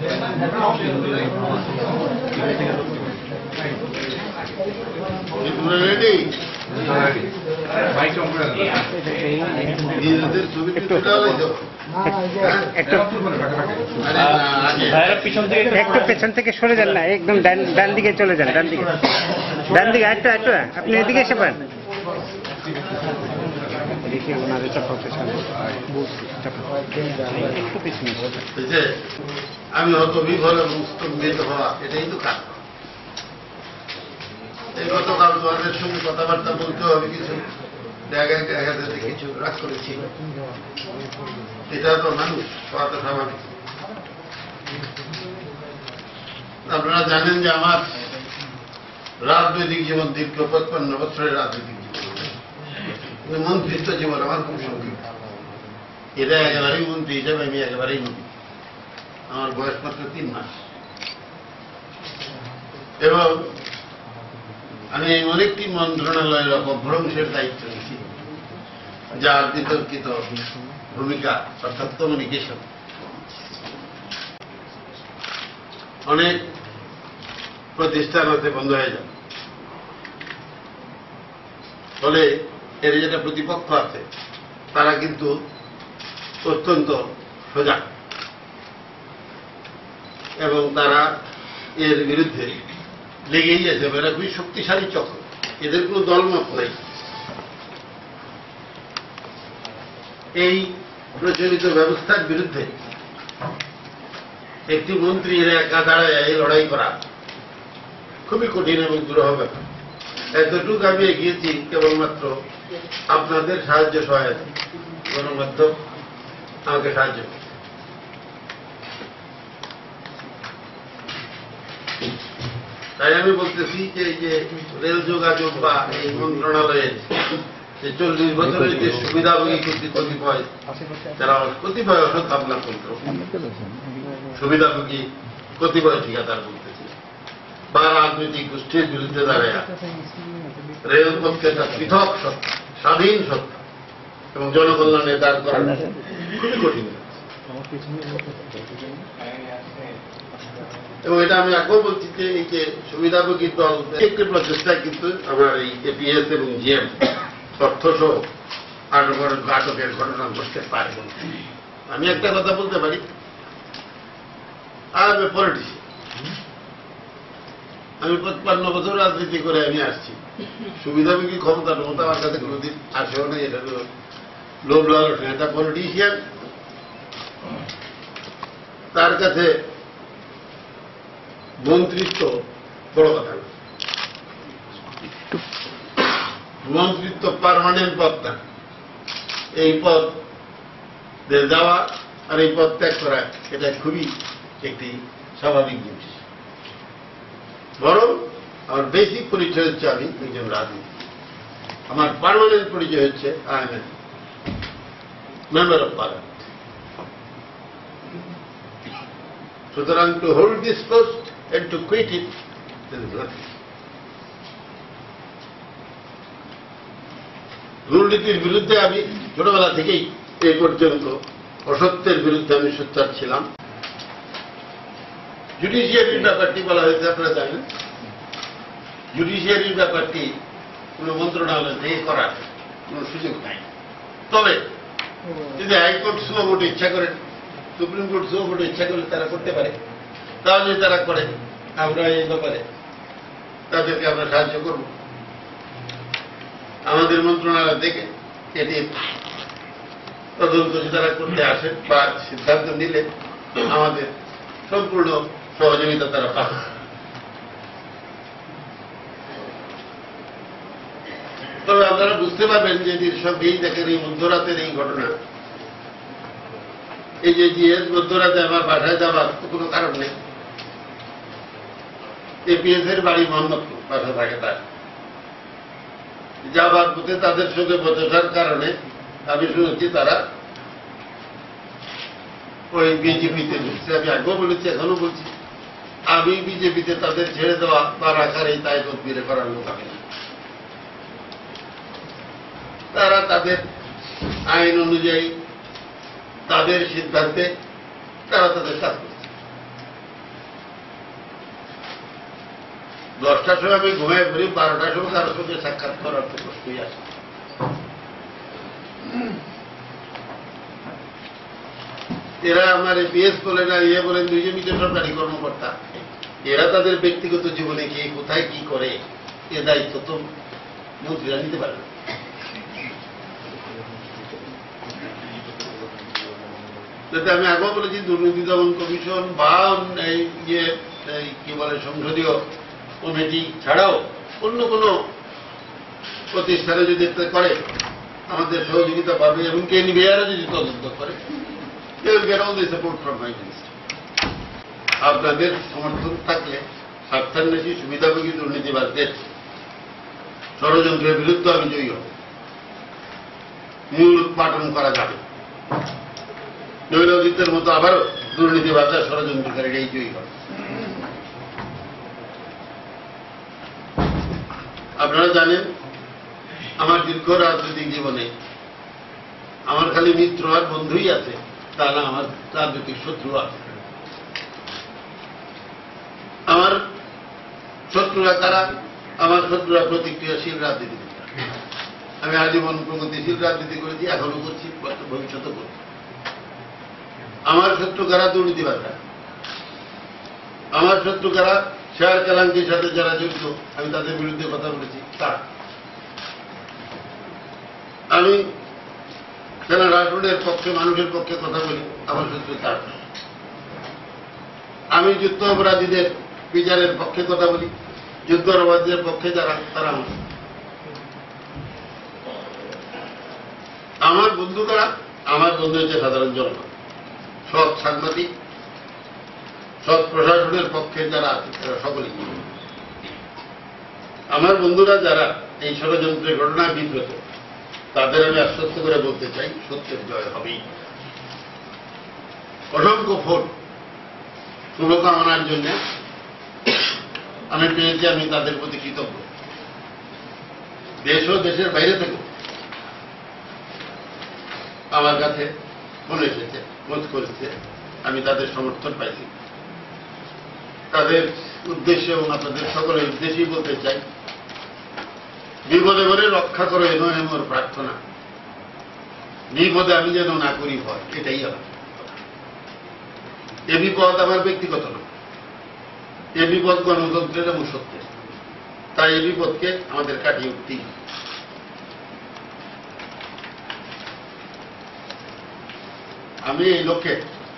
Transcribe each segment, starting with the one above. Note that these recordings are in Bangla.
একটু পেছন থেকে সরে যান না, একদম ডান দিকে চলে যান, ডান দিকে একটু আপনি এদিকে এসে পান। আমি হয়তো বিফল এবং স্তম্ভিত হওয়া, এটাই তো কাজ। এই গতকাল তোমাদের সঙ্গে কথাবার্তা বলতে হবে, কিছু জায়গায় দেখা যাচ্ছে কিছু রাগ করেছি, এটা তো মানুষ, হওয়া তো স্বাভাবিক। আপনারা জানেন যে আমার রাজনৈতিক জীবন দীর্ঘ 55 বছরের রাজনৈতিক জীবন, মন্ত্রিত্ব জীবন আমার খুব সংক্ষিপ্ত। এটা একেবারেই মন্ত্রী হিসেবে আমি একেবারেই নতুন, আমার বয়স মাত্র 3 মাস, এবং আমি এমন একটি মন্ত্রণালয়ের অপভ্রংশের দায়িত্ব নিয়েছি যার বিতর্কিত ভূমিকা, অর্থাৎ কমিউনিকেশন, অনেক প্রতিষ্ঠান হতে বন্ধ হয়ে যাবে। ফলে এর যেটা প্রতিপক্ষ আছে তারা কিন্তু অত্যন্ত সজাগ, এবং তারা এর বিরুদ্ধে লেগেই আছে। এরা খুবই শক্তিশালী চক্র, এদের কোনো দলমত নাই। এই প্রচলিত ব্যবস্থার বিরুদ্ধে একটি মন্ত্রী একা দাঁড়ায় এই লড়াই করা খুবই কঠিন এবং দুরূহ ব্যাপার। এতটুকু আমি এগিয়েছি কেবলমাত্র আপনাদের সাহায্য সহায়তা, গণমাধ্যম আমাকে সাহায্য। তাই আমি বলতেছি যে এই যে রেল যোগাযোগ বা এই মন্ত্রণালয়ের যে 40 বছরের যে সুবিধাভোগী কতিপয়, যারা কতিপয় অসৎ তন্ত্র, সুবিধাভোগী কতিপয় ঠিকাদার বলতেছে, বা রাজনৈতিক গোষ্ঠীর বিরুদ্ধে দাঁড়ায় রেলপথকে একটা পৃথক সত্তা, স্বাধীন সত্তা এবং জনকল্যাণে দাঁড় করানো খুবই কঠিন। এবং এটা আমি আগেও বলছি যে এই যে সুবিধাভোগী দল একটি প্রচেষ্টায় কিন্তু আমার এই এপিএস এবং জিএম অর্থসহ আটকের ঘটনা ঘটতে পারে। আমি একটা কথা বলতে পারি, আই এম এ পলিটিশিয়ান। আমি 55 বছর রাজনীতি করে আমি আসছি। সুবিধাভোগী ক্ষমতা আমার কাছে কোনোদিন আসেও নেই, এটা লোভ লালস। এটা পলিটিশিয়ান, তার কাছে মন্ত্রিত্ব বড় কথা না। মন্ত্রিত্ব পার্মানেন্ট পদ না, এই পদ যাওয়া আর এই পদ ত্যাগ করা এটা খুবই একটি স্বাভাবিক জিনিস। বরং আমার বেসিক পরিচয় হচ্ছে আমি একজন রাজনীতি, আমার পার্মানেন্ট পরিচয় হচ্ছে I am a member of parliament. সুতরাং to hold this post and to quit it, there is nothing. দুর্নীতির বিরুদ্ধে আমি ছোটবেলা থেকেই এই পর্যন্ত অসত্যের বিরুদ্ধে আমি সোচ্চার ছিলাম। জুডিশিয়ারির ব্যাপারটি বলা হয়েছে, আপনারা জানেন, জুডিশিয়ারির ব্যাপারটি কোন মন্ত্রণালয় থেকে করার কোন সুযোগ নাই। তবে যদি হাইকোর্ট সুপ্রিম ইচ্ছা করেন, সুপ্রিম কোর্ট সুপ্রিম ইচ্ছা করলে তারা করতে পারে, তাহলে তারা করে। আমরা এই ব্যাপারে তাদেরকে আমরা সাহায্য করব। আমাদের মন্ত্রণালয় থেকে এটি তদন্ত তারা করতে আসেন বা সিদ্ধান্ত নিলে আমাদের সম্পূর্ণ সহযোগিতা তারা পাবে। তবে আপনারা বুঝতে পারবেন যে এই দেখেন এই মধ্যরাতের এই ঘটনা, এই যে জিএস মধ্যরাতে আমার বাসায় যাওয়ার কোনো কারণ নেই। এপিএস এর বাড়ি মোহাম্মদপুর, বাসা থাকে তার। যাবার পথে তাদের সঙ্গে বচসার কারণে আমি শুনেছি তারা ওই বিজেপিতে ঢুকছে। আমি আগেও বলেছি, এখনো বলছি, আমি বিজেপিতে তাদের ছেড়ে দেওয়া বা রাখার এই দায় তদবিরে করার লোক আমি না। তারা তাদের আইন অনুযায়ী তাদের সিদ্ধান্তে তারা তাদের কাজ করছে। 10টার সময় আমি ঘুমায় ফিরি, 12টার সময় কারোর সঙ্গে সাক্ষাৎ করার তো প্রশ্নই আসে। এরা আমার পিএস বলে না, ইয়ে বলেন, দুইজনই তো সরকারি কর্মকর্তা। এরা তাদের ব্যক্তিগত জীবনে কে কোথায় কি করে এ দায়িত্ব তো মন্ত্রীরা নিতে পারে না। যাতে আমি আগেও বলেছি, দুর্নীতি দমন কমিশন বা এই কি বলে সংসদীয় কমিটি ছাড়াও অন্য কোনো প্রতিষ্ঠানে যদি করে আমাদের সহযোগিতা পাবে, এমনকি এনবিআরও যদি তদন্ত করে, সাপোর্ট ফ্রম মাই মিনিস্টার। আপনাদের সমর্থন থাকলে স্বার্থান্বেষী সুবিধাভোগী দুর্নীতিবাদদের ষড়যন্ত্রের বিরুদ্ধে আমি জয়ী হব। মূল উৎপাদন করা যাবে। নৈরাজিতের মতো আবারও দুর্নীতিবাজার ষড়যন্ত্রকারীরাই জয়ী হবে। আপনারা জানেন, আমার দীর্ঘ রাজনৈতিক জীবনে আমার খালি মিত্র আর বন্ধুই আছে তা না, আমার রাজনৈতিক শত্রু আছে। আমার শত্রুরা কারা? আমার শত্রুরা প্রতিক্রিয়াশীল রাজনীতিবিদরা। আমি আজীবন প্রগতিশীল রাজনীতি করেছি, এখনো করছি, ভবিষ্যতে করছি। আমার শত্রু কারা? দুর্নীতিবাদরা। আমার শত্রু কারা? শেয়ার কেলাঙ্কির সাথে যারা জড়িত, আমি তাদের বিরুদ্ধে কথা বলেছি তারা। আমি সেনা রাষ্ট্রের পক্ষে, মানুষের পক্ষে কথা বলি, আমার শত্রু তারা। আমি যুদ্ধ অপরাধীদের বিচারের পক্ষে কথা বলি, যুদ্ধ অপরাধীদের পক্ষে যারা, তারা আমার বন্ধু কারা? আমার বন্ধু হচ্ছে সাধারণ জনগণ, সৎ সাংবাদিক, সৎ প্রশাসনের পক্ষে যারা আছে তারা সকলেই। আমার বন্ধুরা যারা এই ষড়যন্ত্রের ঘটনায় বিব্রত, তাদের আমি আশ্বস্ত করে বলতে চাই, সত্যের জয় হবেই। অসংখ্য ভোট শুভকামনার জন্য আমি পেয়েছি, আমি তাদের প্রতি কৃতজ্ঞ। দেশ ও দেশের বাইরে থেকেও আমার কাছে ফোন এসেছে, খোঁজ করেছে, আমি তাদের সমর্থন পাইছি। তাদের উদ্দেশ্যে এবং আপনাদের সকলের উদ্দেশ্যেই বলতে চাই, বিপদে করে রক্ষা করো এ নয় আমার প্রার্থনা, বিপদে আমি যেন না করি ভয়, এটাই আমার। এ বিপদ আমার ব্যক্তিগত নয়, এ বিপদ গণতন্ত্রের এবং সত্যের। তাই এই বিপদকে আমাদের কাটিয়ে উঠতেই। আমি এই লক্ষ্যে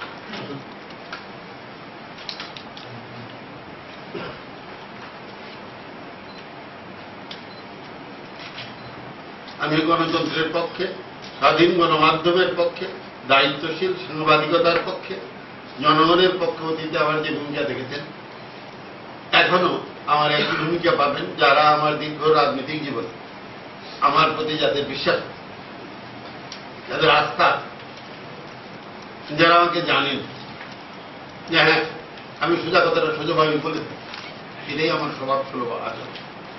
আমি গণতন্ত্রের পক্ষে, স্বাধীন গণমাধ্যমের পক্ষে, দায়িত্বশীল সাংবাদিকতার পক্ষে, জনগণের পক্ষে অতীতে আমার যে ভূমিকা দেখেছেন, এখনো আমার একই ভূমিকা পাবেন যারা আমার দীর্ঘ রাজনৈতিক জীবনে আমার প্রতি যাদের বিশ্বাস, যাদের আস্থা, যারা আমাকে জানেন যে হ্যাঁ আমি সোজা কথাটা সোজাভাবে বলে থাকি, এটাই আমার স্বভাব সুলভ আচরণ।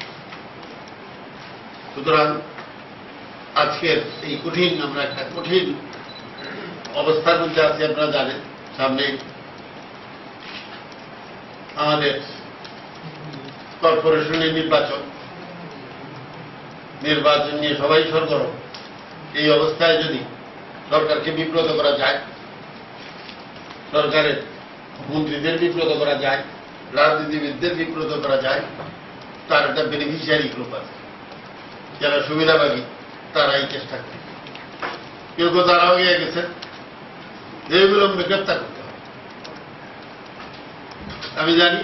সুতরাং আজকের এই কঠিন, আমরা একটা কঠিন অবস্থার মধ্যে আছি, আপনারা জানেন। সামনে আমাদের কর্পোরেশনের নির্বাচন নিয়ে সবাই সরগরম। এই অবস্থায় যদি সরকারকে বিব্রত করা যায়, সরকারের মন্ত্রীদের বিব্রত করা যায়, রাজনীতিবিদদের বিব্রত করা যায়, তার একটা বেনিফিশিয়ারি গ্রুপ আছে, যারা সুবিধাবাদী, তারাই চেষ্টা করে। কেউ কেউ তারাও গিয়ে গেছে, যে বিলম্বে গ্রেপ্তার করতে হবে। আমি জানি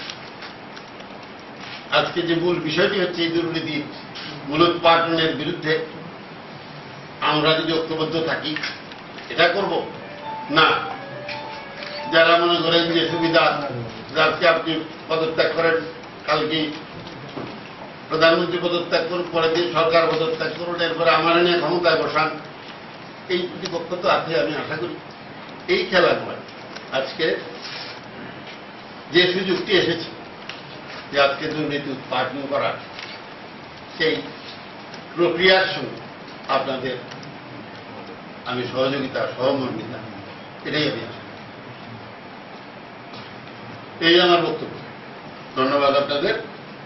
আজকে যে মূল বিষয়টি হচ্ছে এই দুর্নীতির মূলোৎপাটনের বিরুদ্ধে আমরা যদি ঐক্যবদ্ধ থাকি, এটা করব না। যারা মনে করেন যে সুবিধা, আজকে আপনি পদত্যাগ করেন, কালকে প্রধানমন্ত্রী পদত্যাগ করুন, পরের দিন সরকার পদত্যাগ করুন, এরপরে আমার নিয়ে ক্ষমতায় বসান, এই প্রতিপক্ষ তো আছে। আমি আশা করি এই খেলাগুলো আজকে যে সুযোগটি এসেছে যে আজকে দুর্নীতি উৎপাদন করার, সেই প্রক্রিয়ার সঙ্গে আপনাদের আমি সহযোগিতা, সহমর্মিতা, এটাই আমি আশা। এই আমার বক্তব্য। ধন্যবাদ আপনাদের।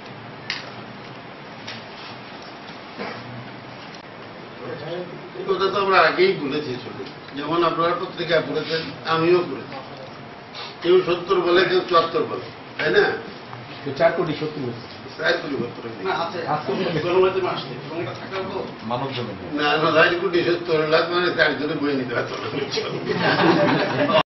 কথা তো আমরা আগেই বলেছি শুনে, যেমন আপনারা পত্রিকায় পড়েছেন, আমিও পড়েছি। কেউ 70 বলে, কেউ 74 বলে, তাই না? 4 কোটি 70 বলছে। প্রায় 70 না, আছে গণমাধ্যমে আসছে এবং এটা থাকার তো মানব জমিন না, 9 কোটি 70 লাখ মানে 4 জনে বই নিতে পারতো না।